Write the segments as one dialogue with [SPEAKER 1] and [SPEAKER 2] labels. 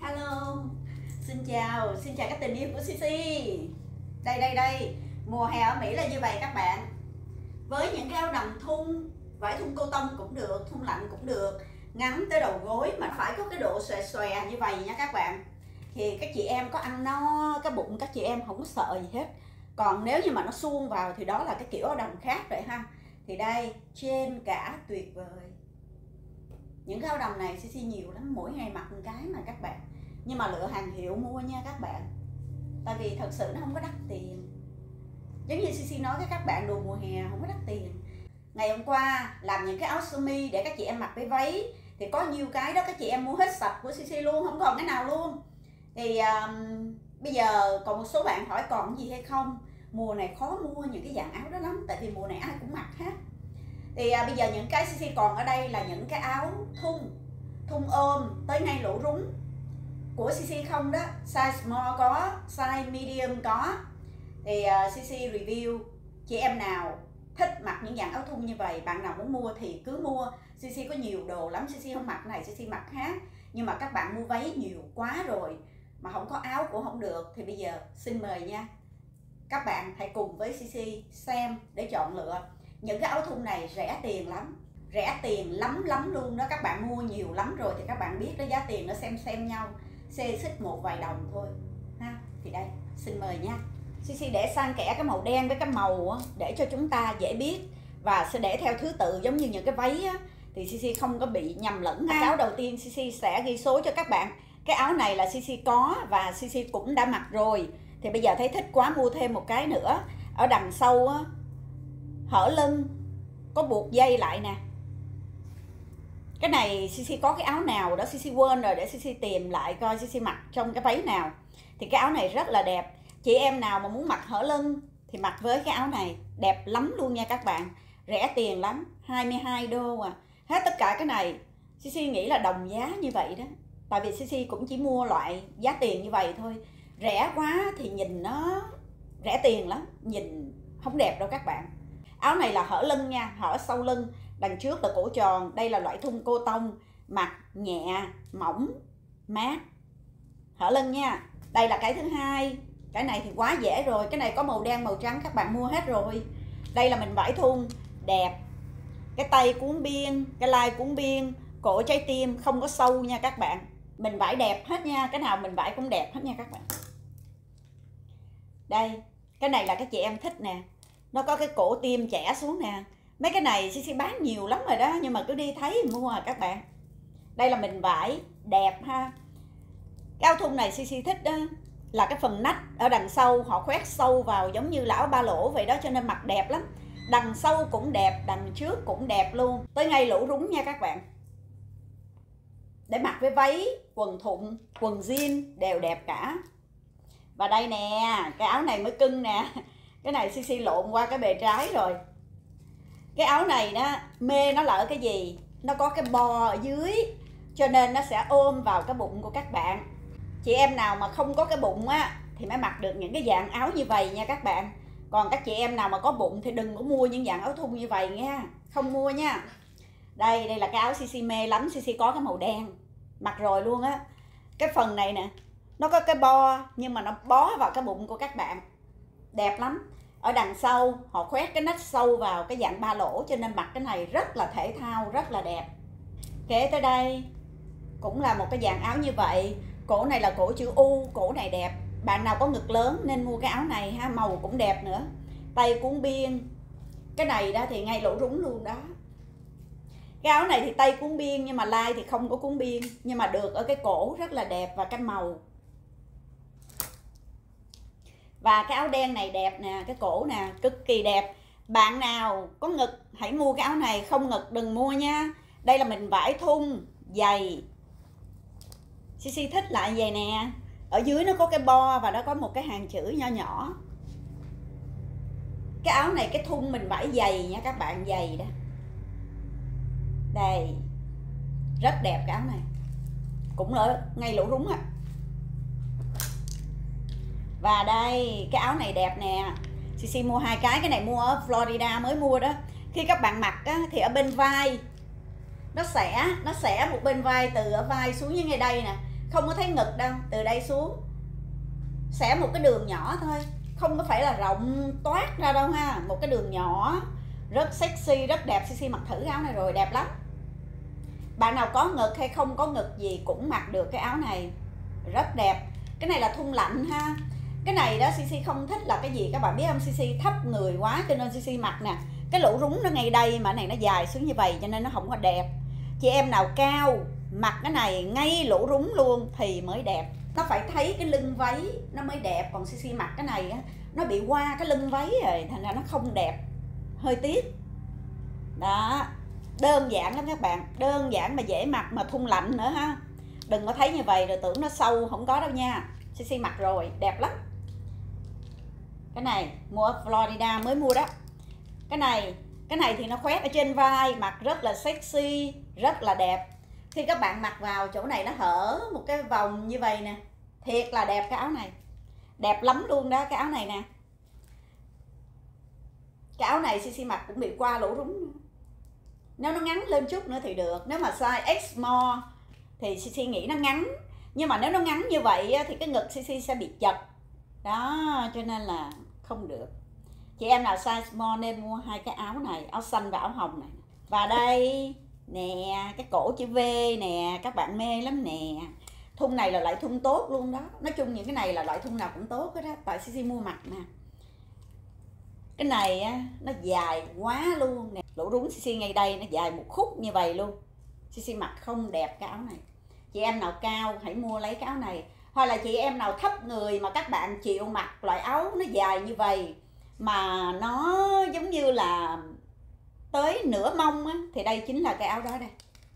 [SPEAKER 1] Hello, xin chào các tình yêu của Cici. Đây, mùa hè ở Mỹ là như vậy các bạn. Với những cái áo đầm thun, vải thun cô tông cũng được, thun lạnh cũng được, ngắn tới đầu gối mà phải có cái độ xòe xòe như vậy nha các bạn. Thì các chị em có ăn no cái bụng, các chị em không có sợ gì hết. Còn nếu như mà nó suông vào thì đó là cái kiểu áo đầm khác rồi ha. Thì đây, trên cả tuyệt vời. Những cái áo đầm này Cici nhiều lắm, mỗi ngày mặc một cái mà các bạn. Nhưng mà lựa hàng hiệu mua nha các bạn. Tại vì thật sự nó không có đắt tiền. Giống như Cici nói với các bạn, đồ mùa hè không có đắt tiền. Ngày hôm qua làm những cái áo sơ mi để các chị em mặc với váy, thì có nhiều cái đó các chị em mua hết sạch của Cici luôn, không còn cái nào luôn. Thì bây giờ còn một số bạn hỏi còn gì hay không. Mùa này khó mua những cái dạng áo đó lắm, tại vì mùa này ai cũng mặc hết. Thì bây giờ những cái Cici còn ở đây là những cái áo thun ôm tới ngay lỗ rúng của Cici không đó. Size small có, size medium có. Thì Cici review, chị em nào thích mặc những dạng áo thun như vậy, bạn nào muốn mua thì cứ mua. Cici có nhiều đồ lắm, Cici không mặc này, Cici mặc khác. Nhưng mà các bạn mua váy nhiều quá rồi mà không có áo cũng không được. Thì bây giờ xin mời nha, các bạn hãy cùng với Cici xem để chọn lựa. Những cái áo thun này rẻ tiền lắm, rẻ tiền lắm luôn đó. Các bạn mua nhiều lắm rồi thì các bạn biết đó, giá tiền nó xem nhau, xê xích một vài đồng thôi ha. Thì đây, xin mời nha. Cici để sang kẽ cái màu đen với cái màu để cho chúng ta dễ biết, và sẽ để theo thứ tự giống như những cái váy á, thì Cici không có bị nhầm lẫn ha. Cái áo đầu tiên Cici sẽ ghi số cho các bạn. Cái áo này là Cici có và Cici cũng đã mặc rồi. Thì bây giờ thấy thích quá mua thêm một cái nữa. Ở đằng sau á, hở lưng có buộc dây lại nè. Cái này Cici có cái áo nào đó Cici quên rồi, để Cici tìm lại coi Cici mặc trong cái váy nào. Thì cái áo này rất là đẹp. Chị em nào mà muốn mặc hở lưng thì mặc với cái áo này đẹp lắm luôn nha các bạn. Rẻ tiền lắm, 22 đô à. Hết tất cả cái này Cici nghĩ là đồng giá như vậy đó. Tại vì Cici cũng chỉ mua loại giá tiền như vậy thôi. Rẻ quá thì nhìn nó rẻ tiền lắm, nhìn không đẹp đâu các bạn. Áo này là hở lưng nha, hở sau lưng. Đằng trước là cổ tròn. Đây là loại thun cô tông, mặc nhẹ, mỏng, mát, hở lưng nha. Đây là cái thứ hai. Cái này thì quá dễ rồi. Cái này có màu đen, màu trắng, các bạn mua hết rồi. Đây là mình vải thun đẹp. Cái tay cuốn biên, cái lai cuốn biên, cổ trái tim, không có sâu nha các bạn. Mình vải đẹp hết nha, cái nào mình vải cũng đẹp hết nha các bạn. Đây, cái này là các chị em thích nè. Nó có cái cổ tim chẻ xuống nè. Mấy cái này Cici bán nhiều lắm rồi đó, nhưng mà cứ đi thấy mua à các bạn. Đây là mình vải đẹp ha. Cái áo thun này Cici thích đó là cái phần nách ở đằng sau họ khoét sâu vào giống như là áo ba lỗ vậy đó, cho nên mặc đẹp lắm. Đằng sau cũng đẹp, đằng trước cũng đẹp luôn, tới ngay lỗ rúng nha các bạn. Để mặc với váy, quần thụng, quần jean đều đẹp cả. Và đây nè, cái áo này mới cưng nè. Cái này Cici lộn qua cái bề trái rồi. Cái áo này đó, mê nó là ở cái gì? Nó có cái bo ở dưới, cho nên nó sẽ ôm vào cái bụng của các bạn. Chị em nào mà không có cái bụng á thì mới mặc được những cái dạng áo như vậy nha các bạn. Còn các chị em nào mà có bụng thì đừng có mua những dạng áo thun như vậy nha, không mua nha. Đây là cái áo Cici mê lắm. Cici có cái màu đen, mặc rồi luôn á. Cái phần này nè, nó có cái bo nhưng mà nó bó vào cái bụng của các bạn, đẹp lắm. Ở đằng sau họ khoét cái nách sâu vào cái dạng ba lỗ, cho nên mặc cái này rất là thể thao, rất là đẹp. Kế tới đây cũng là một cái dạng áo như vậy. Cổ này là cổ chữ U, cổ này đẹp. Bạn nào có ngực lớn nên mua cái áo này ha, màu cũng đẹp nữa. Tay cuốn biên. Cái này đó thì ngay lỗ rúng luôn đó. Cái áo này thì tay cuốn biên nhưng mà lai thì không có cuốn biên, nhưng mà được ở cái cổ rất là đẹp và cái màu. Và cái áo đen này đẹp nè, cái cổ nè, cực kỳ đẹp. Bạn nào có ngực hãy mua cái áo này, không ngực đừng mua nha. Đây là mình vải thun dày. Cici thích lại vậy nè. Ở dưới nó có cái bo và nó có một cái hàng chữ nho nhỏ. Cái áo này cái thun mình vải dày nha các bạn, dày đó. Đây, rất đẹp cái áo này. Cũng ở ngay lỗ rúng á. Và đây, cái áo này đẹp nè. Cici mua hai cái này mua ở Florida mới mua đó. Khi các bạn mặc á, thì ở bên vai nó xẻ một bên vai từ ở vai xuống như ngay đây nè. không có thấy ngực đâu. Từ đây xuống sẽ một cái đường nhỏ thôi, không có phải là rộng toát ra đâu ha, một cái đường nhỏ rất sexy, rất đẹp. Cc mặc thử cái áo này rồi, đẹp lắm. Bạn nào có ngực hay không có ngực gì cũng mặc được cái áo này, rất đẹp. Cái này là thun lạnh ha. Cái này đó Cc không thích là cái gì các bạn biết không? Cc thấp người quá cho nên Cc mặc nè, cái lỗ rúng nó ngay đây mà cái này nó dài xuống như vậy cho nên nó không có đẹp. Chị em nào cao mặc cái này ngay lỗ rúng luôn thì mới đẹp. Nó phải thấy cái lưng váy nó mới đẹp, còn Cc mặc cái này á, nó bị qua cái lưng váy rồi thành ra nó không đẹp, hơi tiếc. Đó, đơn giản lắm các bạn, đơn giản mà dễ mặc mà thun lạnh nữa ha. Đừng có thấy như vậy rồi tưởng nó sâu, không có đâu nha. Cc mặc rồi, đẹp lắm. Cái này mua ở Florida mới mua đó. Cái này thì nó khoét ở trên vai, mặc rất là sexy, rất là đẹp. Khi các bạn mặc vào chỗ này nó hở một cái vòng như vậy nè, thiệt là đẹp. Cái áo này đẹp lắm luôn đó. Cái áo này nè, cái áo này Cc mặc cũng bị qua lỗ rúng. Nếu nó ngắn lên chút nữa thì được. Nếu mà size X small thì Cc nghĩ nó ngắn, nhưng mà nếu nó ngắn như vậy thì cái ngực Cc sẽ bị chật đó, cho nên là không được. Chị em nào size small nên mua hai cái áo này, áo xanh và áo hồng này. Và đây nè, cái cổ chữ V nè, các bạn mê lắm nè. Thun này là loại thun tốt luôn đó. Nói chung những cái này là loại thun nào cũng tốt hết đó, tại Cc mua mặc nè. Cái này á, nó dài quá luôn nè, lỗ rúng Cc ngay đây nó dài một khúc như vậy luôn. Cc mặc không đẹp cái áo này. Chị em nào cao hãy mua lấy cái áo này. Hoặc là chị em nào thấp người mà các bạn chịu mặc loại áo nó dài như vậy mà nó giống như là tới nửa mông á, thì đây chính là cái áo đó đây.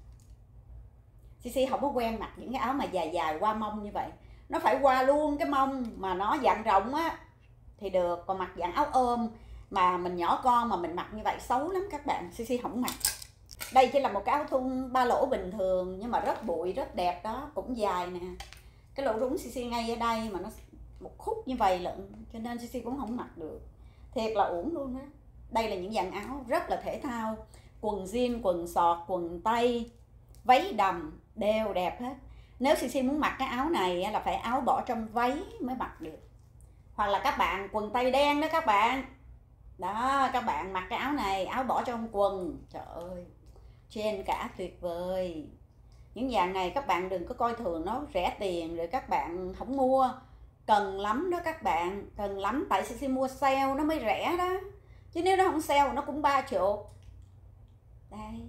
[SPEAKER 1] Cc không có quen mặc những cái áo mà dài dài qua mông như vậy. Nó phải qua luôn cái mông mà nó dạng rộng á thì được. Còn mặc dạng áo ôm mà mình nhỏ con mà mình mặc như vậy xấu lắm các bạn. Cc không mặc. Đây chỉ là một cái áo thun ba lỗ bình thường nhưng mà rất bụi, rất đẹp đó, cũng dài nè. Cái lỗ rúng Cc ngay ở đây mà nó một khúc như vậy lận, cho nên Cc cũng không mặc được. Thiệt là uổng luôn á. Đây là những dạng áo rất là thể thao, quần jean, quần sọt, quần tây, váy đầm đều đẹp hết. Nếu Cc muốn mặc cái áo này là phải áo bỏ trong váy mới mặc được. Hoặc là các bạn quần tây đen đó các bạn. Đó, các bạn mặc cái áo này, áo bỏ trong quần. Trời ơi, trên cả tuyệt vời. Những dạng này các bạn đừng có coi thường nó rẻ tiền rồi các bạn không mua. Cần lắm đó các bạn, cần lắm. Tại Cc mua sale nó mới rẻ đó, chứ nếu nó không sale nó cũng 30. Đây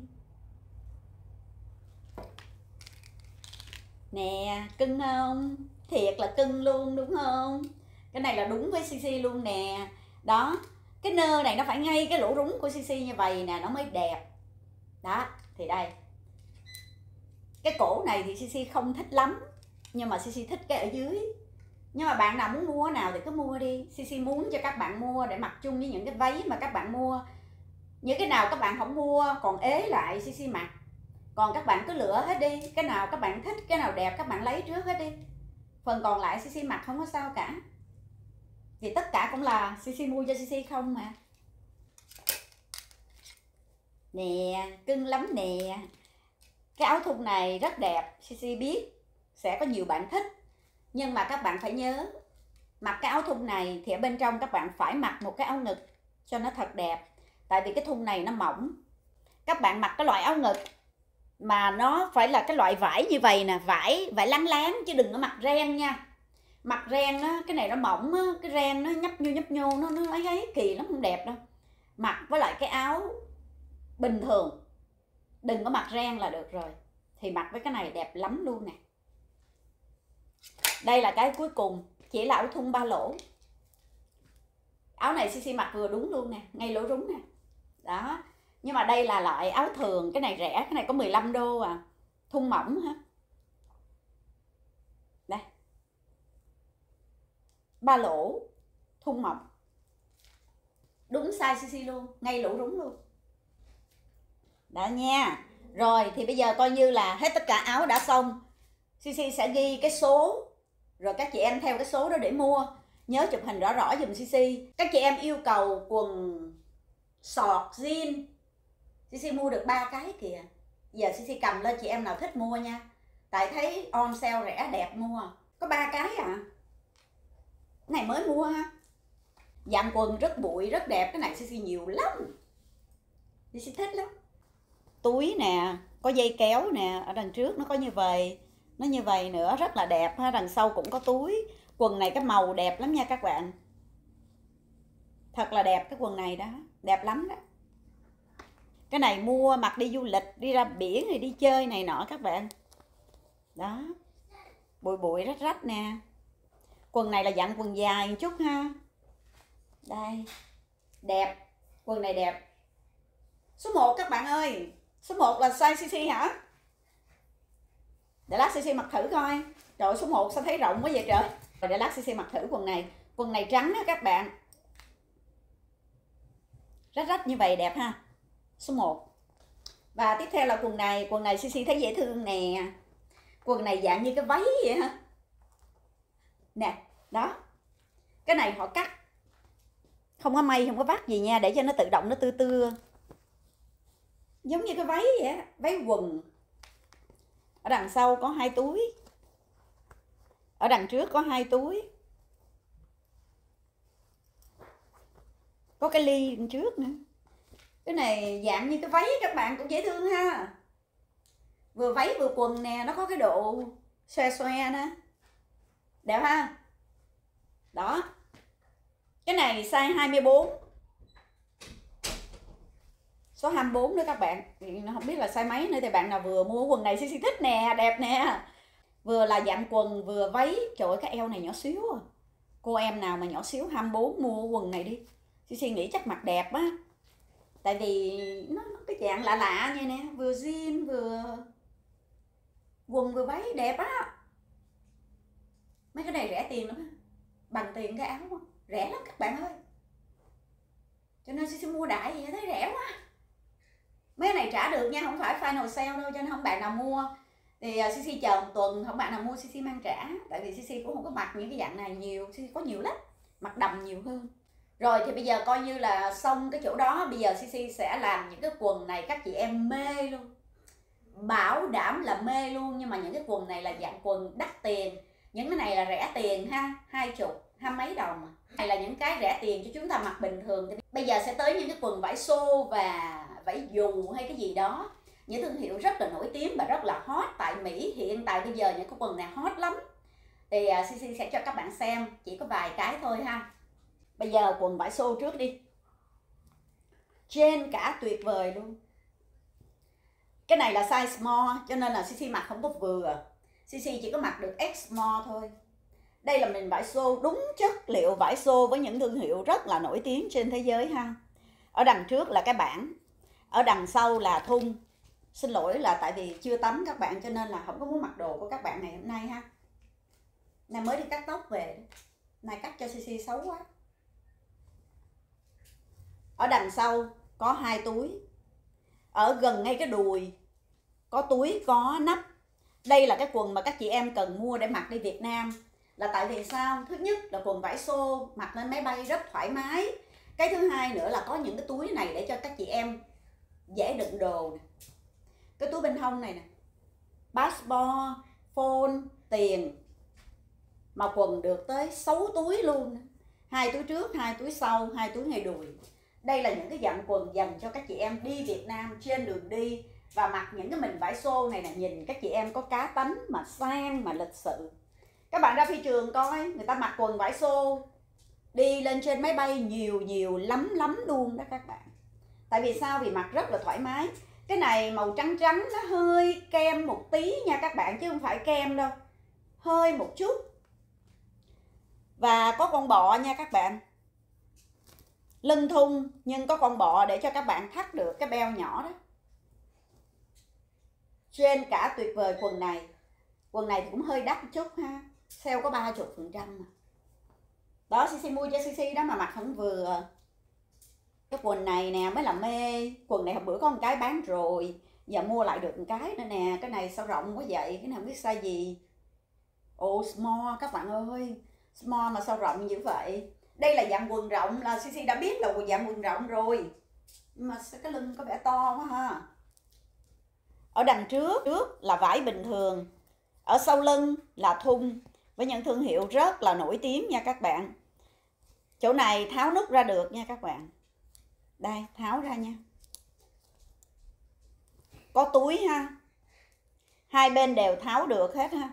[SPEAKER 1] nè, cưng không? Thiệt là cưng luôn đúng không? Cái này là đúng với Cc luôn nè. Đó, cái nơ này nó phải ngay cái lỗ rúng của Cc như vậy nè nó mới đẹp. Đó, thì đây. Cái cổ này thì Cc không thích lắm, nhưng mà Cc thích cái ở dưới. Nhưng mà bạn nào muốn mua nào thì cứ mua đi. Cc muốn cho các bạn mua để mặc chung với những cái váy mà các bạn mua. Những cái nào các bạn không mua còn ế lại Cc mặc. Còn các bạn cứ lựa hết đi. Cái nào các bạn thích, cái nào đẹp các bạn lấy trước hết đi. Phần còn lại Cc mặc không có sao cả. Vì tất cả cũng là Cc mua cho Cc không mà. Nè, cưng lắm nè. Cái áo thun này rất đẹp. Cc biết sẽ có nhiều bạn thích. Nhưng mà các bạn phải nhớ, mặc cái áo thun này thì ở bên trong các bạn phải mặc một cái áo ngực cho nó thật đẹp. Tại vì cái thun này nó mỏng. Các bạn mặc cái loại áo ngực mà nó phải là cái loại vải như vậy nè, vải láng láng, chứ đừng có mặc ren nha. Mặc ren á, cái này nó mỏng á, cái ren nó nhấp nhô nó ấy kỳ lắm, không đẹp đâu. Mặc với lại cái áo bình thường, đừng có mặc ren là được rồi. Thì mặc với cái này đẹp lắm luôn nè. Đây là cái cuối cùng, chỉ là áo thun ba lỗ. Áo này Cc mặc vừa đúng luôn nè, ngay lỗ rúng nè. Đó, nhưng mà đây là loại áo thường, cái này rẻ, cái này có 15 đô à. Thun mỏng ha. Đây, ba lỗ, thun mỏng, đúng size Cc luôn, ngay lỗ rúng luôn. Đó nha. Rồi thì bây giờ coi như là hết tất cả áo đã xong. Cc sẽ ghi cái số, rồi các chị em theo cái số đó để mua. Nhớ chụp hình rõ rõ dùm Cc. Các chị em yêu cầu quần sọt jean, Cc mua được 3 cái kìa. Giờ Cc cầm lên, chị em nào thích mua nha. tại thấy on sale rẻ đẹp mua. Có 3 cái à. Cái này mới mua ha. Dạng quần rất bụi, rất đẹp. Cái này CC nhiều lắm, CC thích lắm. Túi nè, có dây kéo nè, ở đằng trước nó có như vậy, nó như vậy nữa, rất là đẹp ha. Đằng sau cũng có túi. Quần này cái màu đẹp lắm nha các bạn, thật là đẹp. Cái quần này đó đẹp lắm đó. Cái này mua mặc đi du lịch, đi ra biển thì đi chơi này nọ các bạn. Đó, bụi bụi rách rách nè. Quần này là dạng quần dài một chút ha. Đây, đẹp, quần này đẹp. Số 1 các bạn ơi, số 1 là size CC hả? Để lát CC mặc thử coi. Trời ơi, số 1 sao thấy rộng quá vậy trời. Rồi để lát CC mặc thử quần này. Quần này trắng á các bạn, rách rách như vậy đẹp ha. Số 1. Và tiếp theo là quần này CC thấy dễ thương nè. Quần này dạng như cái váy vậy ha. Nè, đó. Cái này họ cắt, không có may, không có vắt gì nha, để cho nó tự động nó tưa. Giống như cái váy vậy á, váy quần. Ở đằng sau có 2 túi. Ở đằng trước có 2 túi. Có cái ly đằng trước nữa. Cái này dạng như cái váy các bạn, cũng dễ thương ha. Vừa váy vừa quần nè, nó có cái độ xoe xoe nè. Đẹp ha. Đó. Cái này size 24. Số 24 nữa các bạn. Không biết là size mấy nữa, thì bạn nào vừa mua quần này CC thích nè, đẹp nè. Vừa là dạng quần vừa váy. Trời ơi, cái eo này nhỏ xíu à. Cô em nào mà nhỏ xíu 24 mua quần này đi. CC nghĩ chắc mặc đẹp á. Tại vì nó cái dạng lạ lạ như nè, vừa jean vừa quần vừa váy đẹp á. Mấy cái này rẻ tiền lắm, bằng tiền cái áo không? Rẻ lắm các bạn ơi. Cho nên CC mua đại vậy thấy rẻ quá. Mấy cái này trả được nha, không phải final sale đâu, cho nên không bạn nào mua thì CC chờ một tuần, không bạn nào mua CC mang trả. Tại vì CC cũng không có mặc những cái dạng này nhiều, CC có nhiều lắm, mặc đầm nhiều hơn. Rồi thì bây giờ coi như là xong cái chỗ đó. Bây giờ CC sẽ làm những cái quần này các chị em mê luôn, bảo đảm là mê luôn. Nhưng mà những cái quần này là dạng quần đắt tiền, những cái này là rẻ tiền ha, 20, 20 mấy đồng. Này là những cái rẻ tiền cho chúng ta mặc bình thường. Bây giờ sẽ tới những cái quần vải xô và vải dù hay cái gì đó, những thương hiệu rất là nổi tiếng và rất là hot tại Mỹ. Hiện tại bây giờ những cái quần này hot lắm. Thì CC sẽ cho các bạn xem, chỉ có vài cái thôi ha. Bây giờ quần vải xô trước đi. Trên cả tuyệt vời luôn. Cái này là size small cho nên là CC mặc không có vừa. CC chỉ có mặc được X small thôi. Đây là mình vải xô, đúng chất liệu vải xô với những thương hiệu rất là nổi tiếng trên thế giới ha. Ở đằng trước là cái bảng, ở đằng sau là thun. Xin lỗi là tại vì chưa tắm các bạn, cho nên là không có muốn mặc đồ của các bạn ngày hôm nay ha. Này mới đi cắt tóc về, này cắt cho CC xấu quá. Ở đằng sau có 2 túi. Ở gần ngay cái đùi có túi, có nắp. Đây là cái quần mà các chị em cần mua để mặc đi Việt Nam. Là tại vì sao? Thứ nhất là quần vải xô mặc lên máy bay rất thoải mái. Cái thứ hai nữa là có những cái túi này để cho các chị em dễ đựng đồ nè. Cái túi bên hông này nè, passport, phone, tiền. Mà quần được tới 6 túi luôn. 2 túi trước, 2 túi sau, 2 túi ngay đùi. Đây là những cái dạng quần dành cho các chị em đi Việt Nam trên đường đi. Và mặc những cái mình vải xô này nè, nhìn các chị em có cá tánh mà sang mà lịch sự. Các bạn ra phi trường coi, người ta mặc quần vải xô đi lên trên máy bay nhiều lắm luôn đó các bạn. Tại vì sao? Vì mặc rất là thoải mái. Cái này màu trắng trắng, nó hơi kem một tí nha các bạn, chứ không phải kem đâu, hơi một chút. Và có con bọ nha các bạn. Lưng thun nhưng có con bọ để cho các bạn thắt được cái beo nhỏ đó. Trên cả tuyệt vời quần này. Quần này thì cũng hơi đắt một chút ha, sale có 30% mà. Đó, CC mua cho CC đó mà mặc không vừa. Cái quần này nè mới là mê. Quần này hôm bữa có một cái bán rồi, giờ mua lại được một cái nữa nè. Cái này sao rộng quá vậy? Cái này không biết size gì. Ồ, small các bạn ơi. Small mà sao rộng như vậy? Đây là dạng quần rộng, là CC đã biết là dạng quần rộng rồi. Nhưng mà cái lưng có vẻ to quá ha. Ở đằng trước là vải bình thường. Ở sau lưng là thun với những thương hiệu rất là nổi tiếng nha các bạn. Chỗ này tháo nút ra được nha các bạn. Đây, tháo ra nha. Có túi ha. Hai bên đều tháo được hết ha.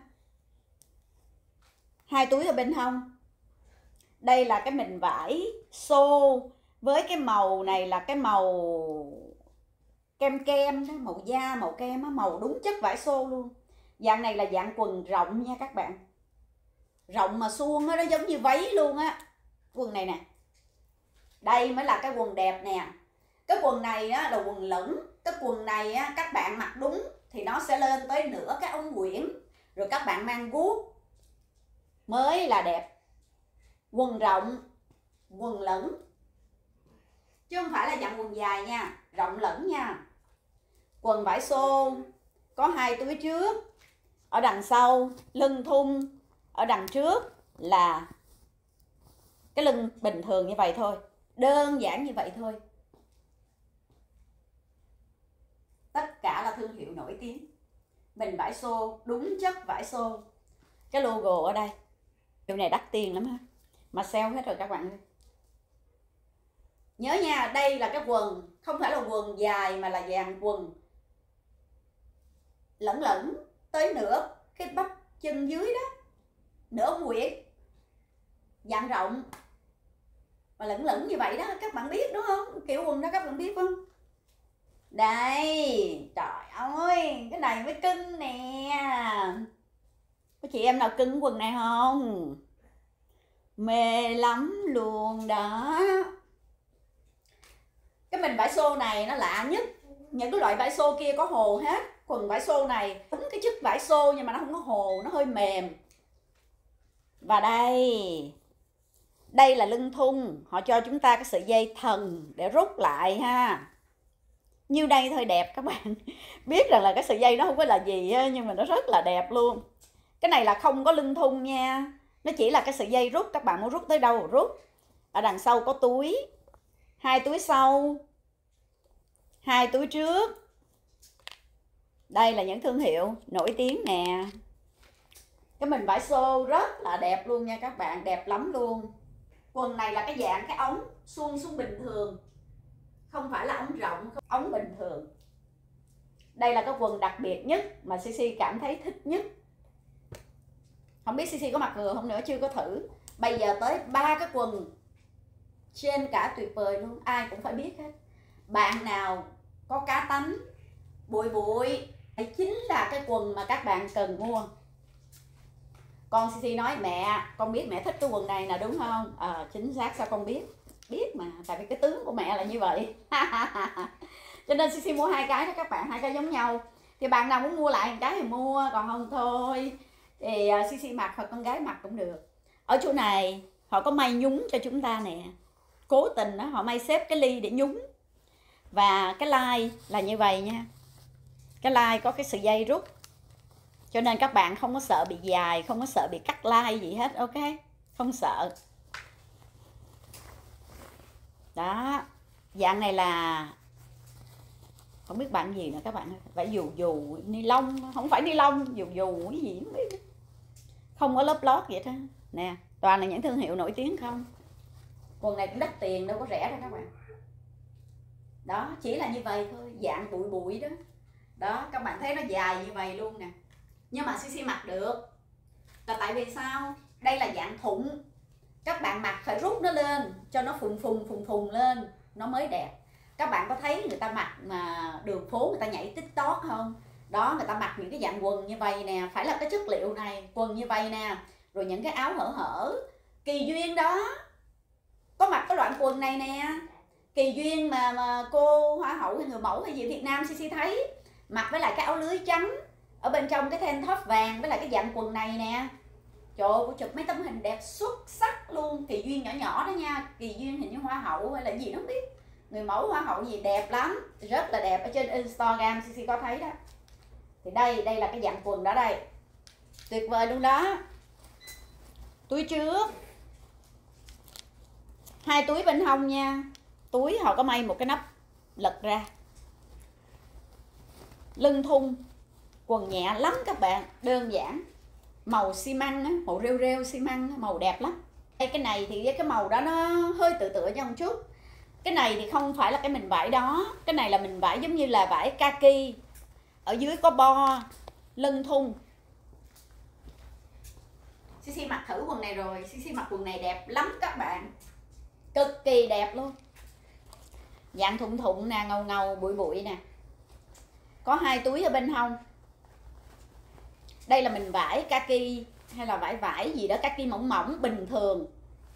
[SPEAKER 1] Hai túi ở bên hông. Đây là cái mền vải xô với cái màu này là cái màu kem kem đó, màu da màu kem đó, màu đúng chất vải xô luôn. Dạng này là dạng quần rộng nha các bạn. Rộng mà suông đó, nó giống như váy luôn á. Quần này nè. Đây mới là cái quần đẹp nè. Cái quần này á, là quần lửng. Cái quần này á, các bạn mặc đúng thì nó sẽ lên tới nửa cái ống quyển. Rồi các bạn mang guốc mới là đẹp. Quần rộng, quần lửng, chứ không phải là dạng quần dài nha, rộng lửng nha. Quần vải xô, có hai túi trước, ở đằng sau lưng thun, ở đằng trước là cái lưng bình thường như vậy thôi, đơn giản như vậy thôi. Tất cả là thương hiệu nổi tiếng. Mình vải xô, đúng chất vải xô. Cái logo ở đây, điều này đắt tiền lắm ha, mà sale hết rồi các bạn. Nhớ nha, đây là cái quần, không phải là quần dài mà là dạng quần lửng lửng tới nửa cái bắp chân dưới đó, nửa ống quyển, dạng rộng và lửng lửng như vậy đó, các bạn biết đúng không? Kiểu quần đó các bạn biết không? Đây, trời ơi, cái này mới cưng nè. Có chị em nào cưng quần này không? Mê lắm luôn đó. Cái mình vải xô này nó lạ nhất. Những cái loại vải xô kia có hồ hết. Quần vải xô này đúng cái chất vải xô nhưng mà nó không có hồ, nó hơi mềm. Và đây là lưng thun. Họ cho chúng ta cái sợi dây thần để rút lại ha. Như đây thôi đẹp các bạn. Biết rằng là cái sợi dây nó không có là gì nhưng mà nó rất là đẹp luôn. Cái này là không có lưng thun nha. Nó chỉ là cái sợi dây rút, các bạn muốn rút tới đâu rút. Ở đằng sau có túi, hai túi sau, hai túi trước. Đây là những thương hiệu nổi tiếng nè. Cái mình vải xô rất là đẹp luôn nha các bạn, đẹp lắm luôn. Quần này là cái dạng cái ống suông xuống bình thường, không phải là ống rộng, ống bình thường. Đây là cái quần đặc biệt nhất mà CC cảm thấy thích nhất. Không biết CC có mặc vừa không nữa, chưa có thử. Bây giờ tới 3 cái quần trên cả tuyệt vời luôn, ai cũng phải biết hết. Bạn nào có cá tánh, bụi bụi, đây chính là cái quần mà các bạn cần mua. Con CC nói mẹ, con biết mẹ thích cái quần này nè đúng không? Chính xác, sao con biết? Biết mà, tại vì cái tướng của mẹ là như vậy. Cho nên CC mua hai cái đó các bạn, hai cái giống nhau. Thì bạn nào muốn mua lại một cái thì mua, còn không thôi thì CC mặc hoặc con gái mặc cũng được. Ở chỗ này họ có may nhúng cho chúng ta nè. Cố tình đó, họ may xếp cái ly để nhúng. Và cái lai là như vậy nha. Cái lai có cái sợi dây rút. Cho nên các bạn không có sợ bị dài, không có sợ bị cắt lai gì hết, ok? Không sợ. Đó, dạng này là không biết bạn gì nữa các bạn, phải dù ni lông, không phải ni lông, dù cái gì không biết. Không có lớp lót vậy đó. Nè, toàn là những thương hiệu nổi tiếng không. Quần này cũng đắt tiền, đâu có rẻ đâu các bạn. Đó, chỉ là như vậy thôi, dạng bụi bụi đó. Đó, các bạn thấy nó dài như vậy luôn nè. Nhưng mà CC mặc được. Là tại vì sao? Đây là dạng thụng. Các bạn mặc phải rút nó lên cho nó phùng lên, nó mới đẹp. Các bạn có thấy người ta mặc mà đường phố người ta nhảy TikTok không? Đó, người ta mặc những cái dạng quần như vậy nè, phải là cái chất liệu này, quần như vậy nè, rồi những cái áo hở. Kỳ Duyên đó có mặc cái đoạn quần này nè. Kỳ Duyên mà cô hoa hậu hay người mẫu hay gì Việt Nam CC thấy mặc với lại cái áo lưới trắng, ở bên trong cái then top vàng với lại cái dạng quần này nè. Trời ơi, cô chụp mấy tấm hình đẹp xuất sắc luôn. Kỳ Duyên nhỏ nhỏ đó nha. Kỳ Duyên hình như hoa hậu hay là gì đó không biết, người mẫu hoa hậu gì, đẹp lắm, rất là đẹp. Ở trên Instagram CC có thấy đó. Thì đây là cái dạng quần đó đây, tuyệt vời luôn đó. Túi trước, hai túi bên hông nha. Túi họ có may một cái nắp lật ra. Lưng thun, quần nhẹ lắm các bạn, đơn giản. màu xi măng á, màu rêu rêu xi măng á, màu đẹp lắm. Đây cái này thì cái màu đó nó hơi tự tựa nhau một chút. Cái này thì không phải là cái mình vải đó, cái này là mình vải giống như là vải kaki, ở dưới có bo lưng thun. Sisi mặc thử quần này rồi, Sisi mặc quần này đẹp lắm các bạn, cực kỳ đẹp luôn. Dạng thụng thụng nè, ngầu ngầu bụi bụi nè, có 2 túi ở bên hông. Đây là mình vải kaki hay là vải gì đó, kaki mỏng mỏng bình thường.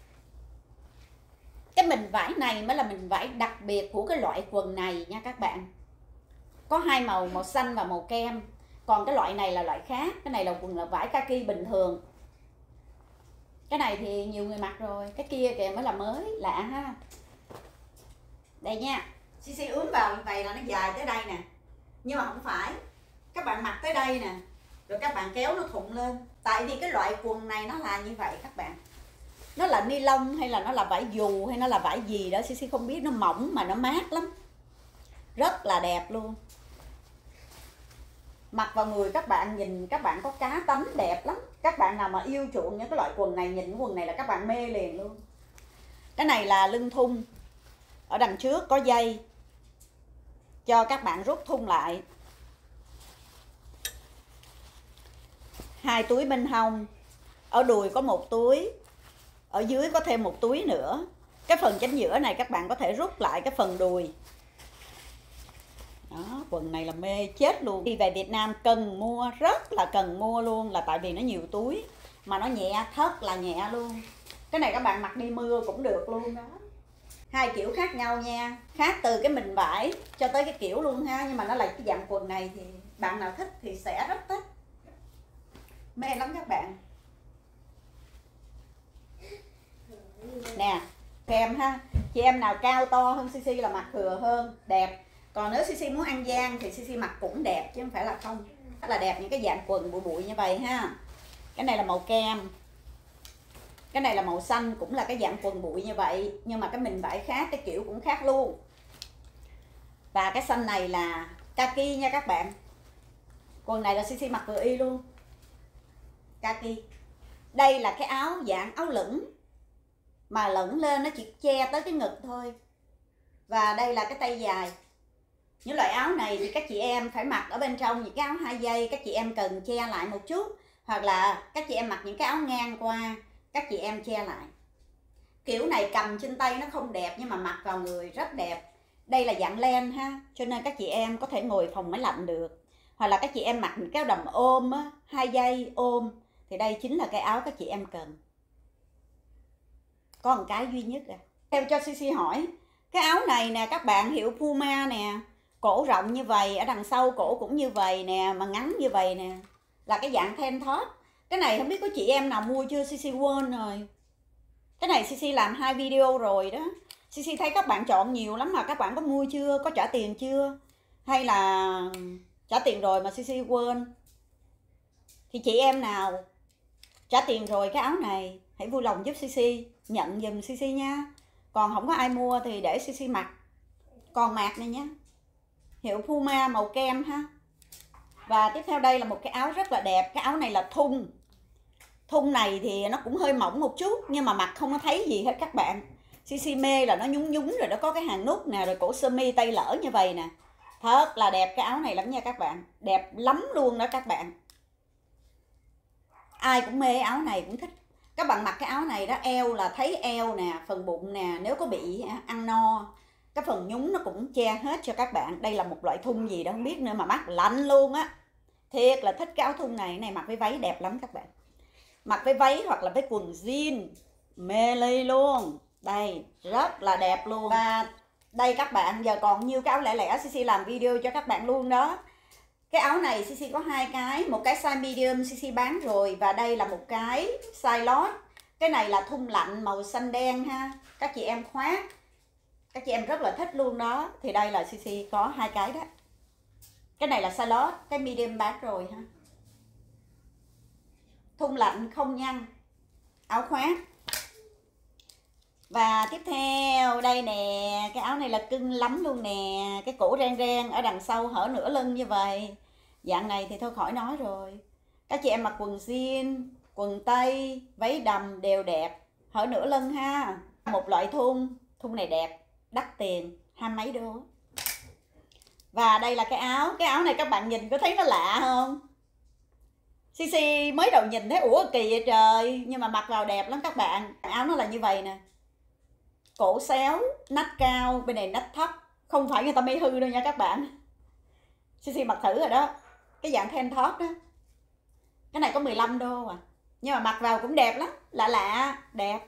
[SPEAKER 1] Cái mình vải này mới là mình vải đặc biệt của cái loại quần này nha các bạn. Có 2 màu, màu xanh và màu kem. Còn cái loại này là loại khác. Cái này là quần là vải kaki bình thường. Cái này thì nhiều người mặc rồi. Cái kia kìa mới là mới, lạ ha. Đây nha, Sisi ướm vào như vậy là nó dài tới đây nè. Nhưng mà không phải, các bạn mặc tới đây nè, rồi các bạn kéo nó thụng lên. Tại vì cái loại quần này nó là như vậy các bạn. Nó là ni lông hay là nó là vải dù hay nó là vải gì đó Sisi không biết, nó mỏng mà nó mát lắm, rất là đẹp luôn. Mặc vào người các bạn nhìn các bạn có cá tánh đẹp lắm. Các bạn nào mà yêu chuộng những cái loại quần này, nhìn quần này là các bạn mê liền luôn. Cái này là lưng thun, ở đằng trước có dây cho các bạn rút thun lại. 2 túi bên hông, ở đùi có 1 túi, ở dưới có thêm 1 túi nữa. Cái phần chính giữa này các bạn có thể rút lại cái phần đùi. Đó, quần này là mê chết luôn. Đi về Việt Nam cần mua, rất là cần mua luôn, là tại vì nó nhiều túi mà nó nhẹ, thật là nhẹ luôn. Cái này các bạn mặc đi mưa cũng được luôn đó. 2 kiểu khác nhau nha, khác từ cái mình vải cho tới cái kiểu luôn ha. Nhưng mà nó là cái dạng quần này thì bạn nào thích thì sẽ rất thích, mê lắm các bạn. Nè, kèm ha, chị em nào cao to hơn Sisi là mặc thừa hơn, đẹp. Còn nếu Sisi muốn ăn gian thì Sisi mặc cũng đẹp chứ không phải là không. Rất là đẹp những cái dạng quần bụi bụi như vậy ha. Cái này là màu kem, cái này là màu xanh, cũng là cái dạng quần bụi như vậy, nhưng mà cái mình vải khác, cái kiểu cũng khác luôn. Và cái xanh này là kaki nha các bạn. Quần này là Sisi mặc vừa y luôn, kaki. Đây là cái áo dạng áo lửng, mà lửng lên nó chỉ che tới cái ngực thôi. Và đây là cái tay dài. Những loại áo này thì các chị em phải mặc ở bên trong những cái áo 2 dây, các chị em cần che lại một chút. Hoặc là các chị em mặc những cái áo ngang qua, các chị em che lại. Kiểu này cầm trên tay nó không đẹp, nhưng mà mặc vào người rất đẹp. Đây là dạng len ha, cho nên các chị em có thể ngồi phòng máy lạnh được. Hoặc là các chị em mặc cái áo đầm ôm á, 2 dây ôm, thì đây chính là cái áo các chị em cần. Có một cái duy nhất à. Theo cho Sisi hỏi, cái áo này nè các bạn, hiệu Puma nè, cổ rộng như vậy, ở đằng sau cổ cũng như vậy nè, mà ngắn như vậy nè, là cái dạng then top. Cái này không biết có chị em nào mua chưa, Sisi quên rồi. Cái này Sisi làm 2 video rồi đó. Sisi thấy các bạn chọn nhiều lắm mà các bạn có mua chưa, có trả tiền chưa, hay là trả tiền rồi mà Sisi quên. Thì chị em nào trả tiền rồi cái áo này hãy vui lòng giúp Sisi nhận giùm Sisi nha. Còn không có ai mua thì để Sisi mặc. Còn mạc này nhé, hiệu Puma màu kem ha. Và tiếp theo đây là một cái áo rất là đẹp. Cái áo này là thun. Thun này thì nó cũng hơi mỏng một chút, nhưng mà mặc không có thấy gì hết các bạn. Sisi mê là nó nhúng nhúng rồi, nó có cái hàng nút nè, rồi cổ sơ mi tay lỡ như vậy nè. Thật là đẹp cái áo này lắm nha các bạn. Đẹp lắm luôn đó các bạn. Ai cũng mê áo này, cũng thích. Các bạn mặc cái áo này đó, eo là thấy eo nè, phần bụng nè, nếu có bị ăn no, cái phần nhúng nó cũng che hết cho các bạn. Đây là một loại thun gì đó không biết nữa mà mát lạnh luôn á. Thiệt là thích cái áo thun này. Này mặc với váy đẹp lắm các bạn. Mặc với váy hoặc là với quần jean mê ly luôn. Đây rất là đẹp luôn. Và đây các bạn, giờ còn nhiêu cái áo lẻ lẻ Sisi làm video cho các bạn luôn đó. Cái áo này Sisi có 2 cái, một cái size medium Sisi bán rồi, và đây là một cái size large. Cái này là thun lạnh màu xanh đen ha. Các chị em khoác, các chị em rất là thích luôn đó. Thì đây là Sisi có 2 cái đó. Cái này là size large, cái medium bán rồi ha. Thun lạnh không nhăn, áo khoác. Và tiếp theo đây nè, cái áo này là cưng lắm luôn nè. Cái cổ ren ren ở đằng sau hở nửa lưng như vậy. Dạng này thì thôi khỏi nói rồi. Các chị em mặc quần jean, quần tây, váy đầm đều đẹp, hở nửa lưng ha. Một loại thun này đẹp, đắt tiền, 20 mấy đô. Và đây là cái áo này các bạn nhìn có thấy nó lạ không? Sisi mới đầu nhìn thấy ủa kỳ vậy trời, nhưng mà mặc vào đẹp lắm các bạn. Áo nó là như vậy nè, cổ xéo, nách cao, bên này nách thấp, không phải người ta may hư đâu nha các bạn. Sisi mặc thử rồi đó, cái dạng ten top đó. Cái này có 15 đô à, nhưng mà mặc vào cũng đẹp lắm, lạ đẹp.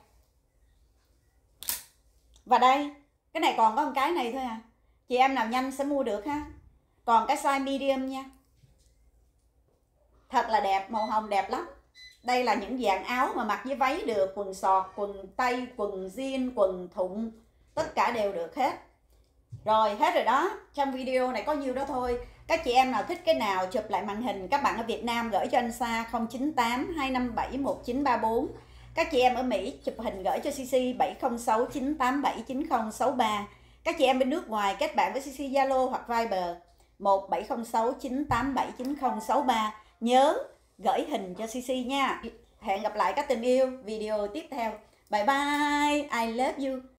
[SPEAKER 1] Và đây, cái này còn có một cái này thôi à, chị em nào nhanh sẽ mua được ha. Còn cái size medium nha, thật là đẹp, màu hồng đẹp lắm. Đây là những dạng áo mà mặc với váy được, quần sọt, quần tây, quần jean, quần thụng, tất cả đều được hết. Rồi hết rồi đó, trong video này có nhiêu đó thôi. Các chị em nào thích cái nào chụp lại màn hình, các bạn ở Việt Nam gửi cho anh Sa 098 257 1934. Các chị em ở Mỹ chụp hình gửi cho Sisi 706 987 9063. Các chị em bên nước ngoài kết bạn với Sisi Zalo hoặc Viber 1706 987 9063. Nhớ gửi hình cho Sisi nha. Hẹn gặp lại các tình yêu video tiếp theo. Bye bye, I love you.